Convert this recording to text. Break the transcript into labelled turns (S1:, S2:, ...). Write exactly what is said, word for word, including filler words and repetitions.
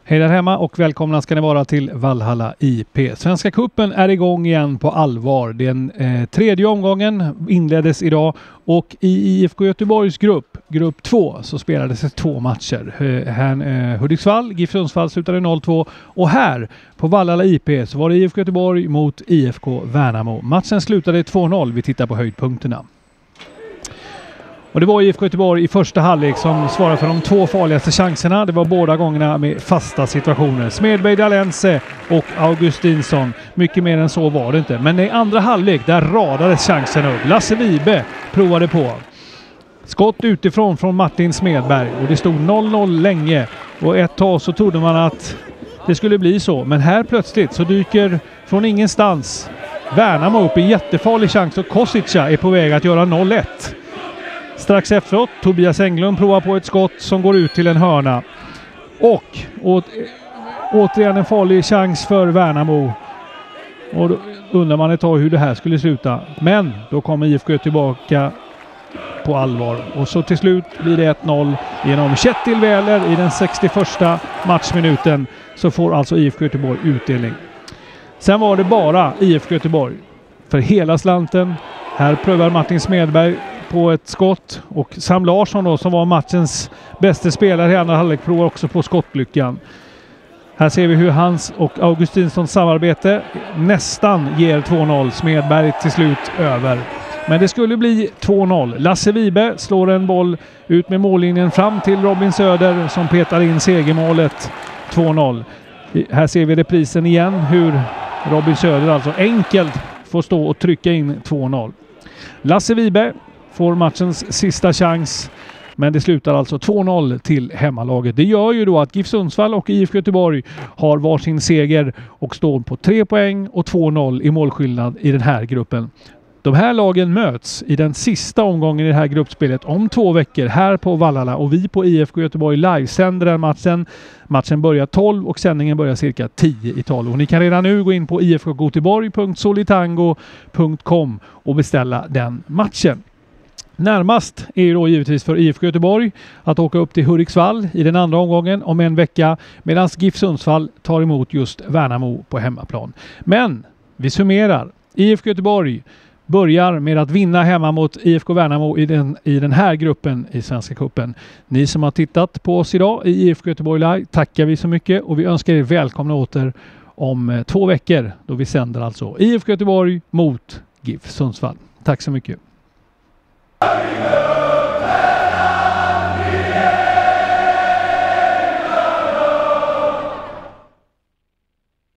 S1: Hej där hemma och välkomna ska ni vara till Valhalla I P. Svenska cupen är igång igen på allvar. Den eh, tredje omgången inleddes idag och i I F K Göteborgs grupp, grupp två, så spelades det två matcher. Eh, här, eh, Hudiksvall, GIF Sundsvall slutade noll två och här på Valhalla I P så var det I F K Göteborg mot I F K Värnamo. Matchen slutade två noll. Vi tittar på höjdpunkterna. Och det var I F K Göteborg i första halvlek som svarade för de två farligaste chanserna. Det var båda gångerna med fasta situationer. Smedberg, Dalense och Augustinsson. Mycket mer än så var det inte. Men i andra halvlek där radades chansen upp. Lasse Vibe provade på. Skott utifrån från Martin Smedberg. Och det stod noll noll länge. Och ett tag så trodde man att det skulle bli så. Men här plötsligt så dyker från ingenstans Värnamo upp en jättefarlig chans. Och Kosica är på väg att göra noll ett. Strax efteråt, Tobias Englund provar på ett skott som går ut till en hörna. Och åt, återigen en farlig chans för Värnamo. Och då undrar man ett tag hur det här skulle sluta. Men då kommer I F K tillbaka på allvar. Och så till slut blir det ett noll genom Kjetil Wähler i den sextioförsta matchminuten. Så får alltså I F K Göteborg utdelning. Sen var det bara I F K Göteborg för hela slanten. Här prövar Martin Smedberg på ett skott och Sam Larsson då, som var matchens bästa spelare i andra halvlek, provar också på skottlyckan. Här ser vi hur hans och Augustinssons samarbete nästan ger två noll. Smedberg till slut över. Men det skulle bli två noll. Lasse Vibe slår en boll ut med mållinjen fram till Robin Söder som petar in segermålet två noll. Här ser vi reprisen igen hur Robin Söder alltså enkelt får stå och trycka in två noll. Lasse Vibe får matchens sista chans, men det slutar alltså två noll till hemmalaget. Det gör ju då att GIF Sundsvall och I F K Göteborg har varsin seger och står på tre poäng och två noll i målskillnad i den här gruppen. De här lagen möts i den sista omgången i det här gruppspelet om två veckor här på Valhalla och vi på I F K Göteborg livesänder den matchen. Matchen börjar tolv och sändningen börjar cirka tio i tolv. Och ni kan redan nu gå in på i f k goteborg punkt solitango punkt com och beställa den matchen. Närmast är ju då givetvis för I F K Göteborg att åka upp till Hudiksvall i den andra omgången om en vecka, medan GIF Sundsvall tar emot just Värnamo på hemmaplan. Men vi summerar. I F K Göteborg börjar med att vinna hemma mot I F K Värnamo i den, i den här gruppen i Svenska cupen. Ni som har tittat på oss idag i I F K Göteborg Live tackar vi så mycket och vi önskar er välkomna åter om eh, två veckor då vi sänder alltså I F K Göteborg mot GIF Sundsvall. Tack så mycket.